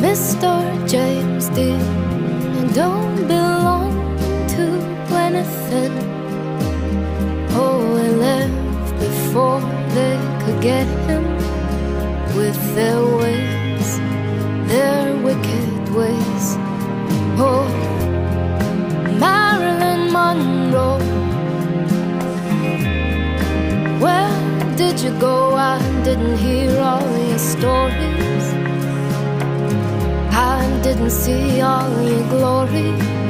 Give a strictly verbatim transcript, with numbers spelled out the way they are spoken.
Mister James Dean don't belong to anything. Oh, he left before they could get him, with their ways, their wicked ways. Oh, Marilyn Monroe, where did you go? I didn't hear all your stories. I didn't see all your glory.